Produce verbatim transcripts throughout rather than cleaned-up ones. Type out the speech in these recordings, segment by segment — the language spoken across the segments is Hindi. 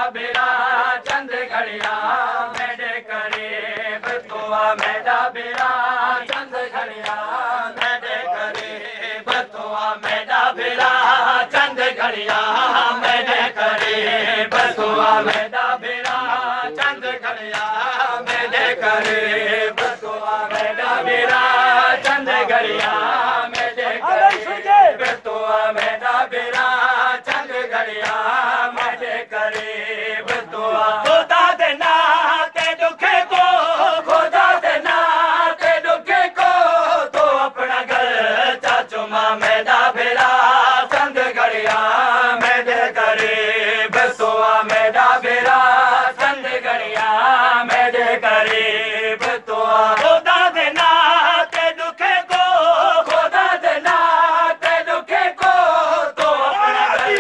बेरा चंद घड़िया मेरे करीब तो आ मेरा बेरा चंद घड़िया मेरे करीब तो आ मेरा बेरा चंद घड़िया मेरे करीब तो आ मेरा बेरा चंद घड़िया मेरे करीब तो आ मेरा बेरा चंद घड़िया मेरे करीब तो आ मेरा बेरा चंद घड़िया मेरे करीब तो आ खुदा देना ते दुखे को खुदा देना ते दुखे को तो अपना घर चाचू माँ मेरा बेरा चंद घड़िया मेरे करीब तो आ मेरा बेरा चंद घड़िया मेरे करीब तो आ खुदा देना ते दुखे को खुदा देना ते दुखे को तो अपना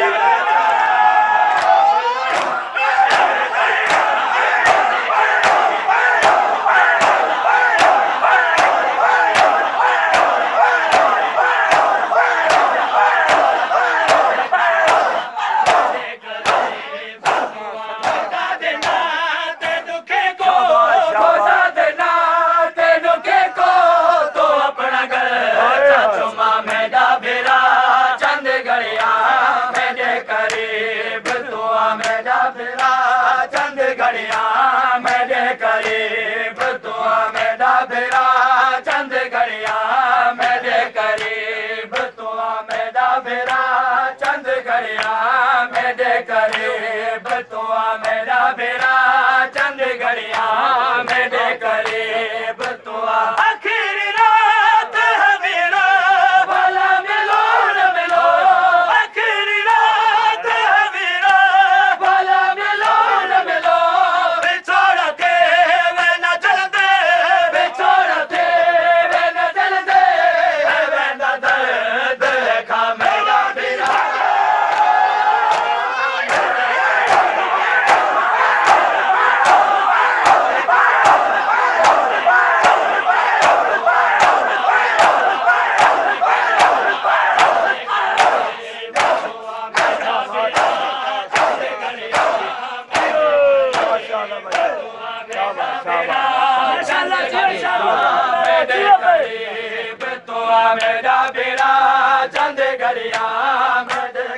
मेरा बेरा चंद घड़िया मेरे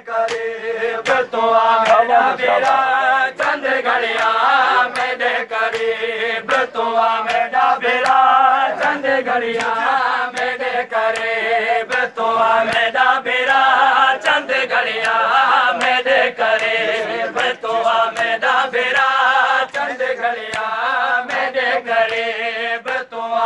करीब तो आ मेरा बेरा चंद घड़िया मेरे करीब तो आ मेरा बेरा चंद घड़िया मेरे करीब तो आ मेरा बेरा चंद घड़िया मेरे करीब तो आ मेरा बेरा चंद घड़िया मेरे करीब तो आ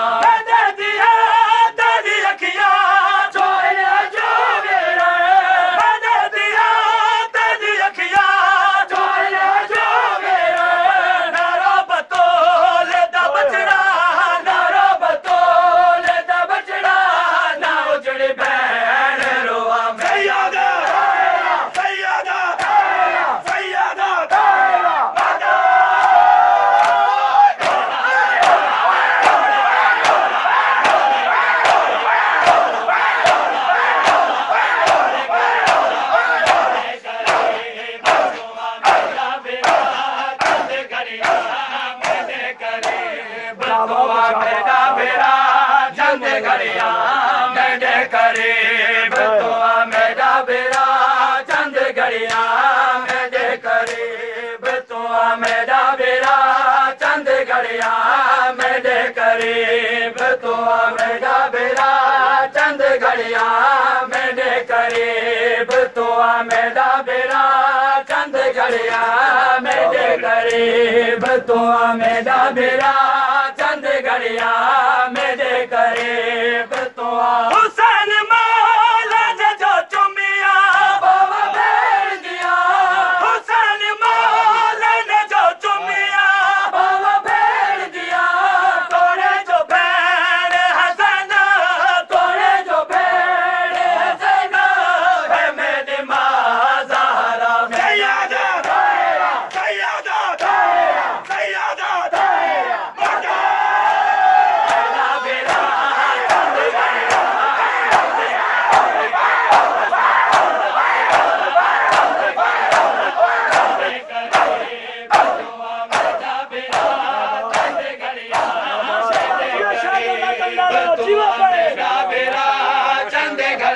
करीब तो आ मेरा बेरा चंद घड़िया मेरे करीब तो आ मेरा बेरा चंद घड़िया मेरे करीब तो आ मेरा बेरा चंद घड़िया मेरे करीब तो आ हुसैन मौला जो चुमिया बाबा भेज दिया हुसैन मौला ने जो चुमिया बाबा भेज दिया तोड़े जो भेड़ हसन तोड़े जो भेड़ हसन है मेरी माँ ज़हरा सैयदा सैयदा सैयदा मेरा बेरा चंद घड़िया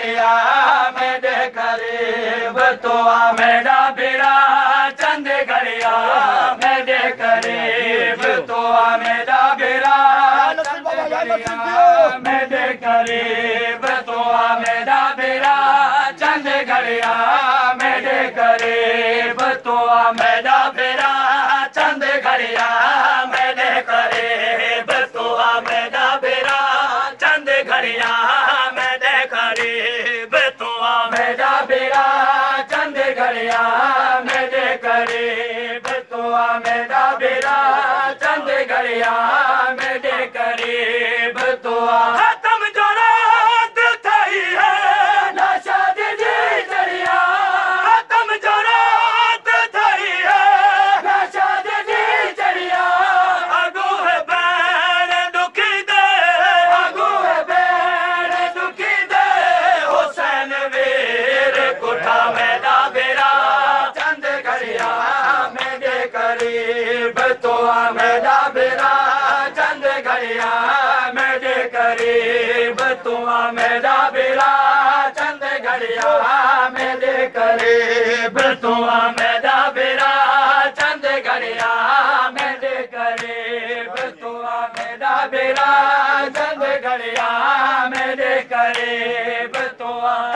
घड़िया मेरे करीब तो आ मेरा बेड़ा चंद घड़िया मेरे करीब तो आ मेरा बेड़ा चंद घड़िया मेरे करीब तो आ मेरा बेड़ा चंद घड़िया मेरे करीब तो आ मेरा बेड़ा चंद घड़िया मेरे करीब तो आ मेरा बेड़ा चंद घड़िया मेरे करीब तो आ मेरा बेड़ा चंद घड़िया मेरे करीब तो आ मेरा बेड़ा चंद घड़िया मेरे करीब तो आ तुम जो रात थई है नशा दी चढ़िया तुम जो रात थई है नशा दी चढ़िया अगू है बैन दुखी दे अगू है बैन दुखी दे हुसैन वीर कुठा मेरा बेड़ा चंद घड़िया मेरे करीब तो आ मेरा बेड़ा चंद घड़िया मेरे करीब तो आ मेरा बेड़ा चंद घड़िया मेरे करीब तो आ मेरा बेड़ा चंद घड़िया मेरे करीब तो आ मेरा बेड़ा चंद घड़िया मेरे करीब तो आ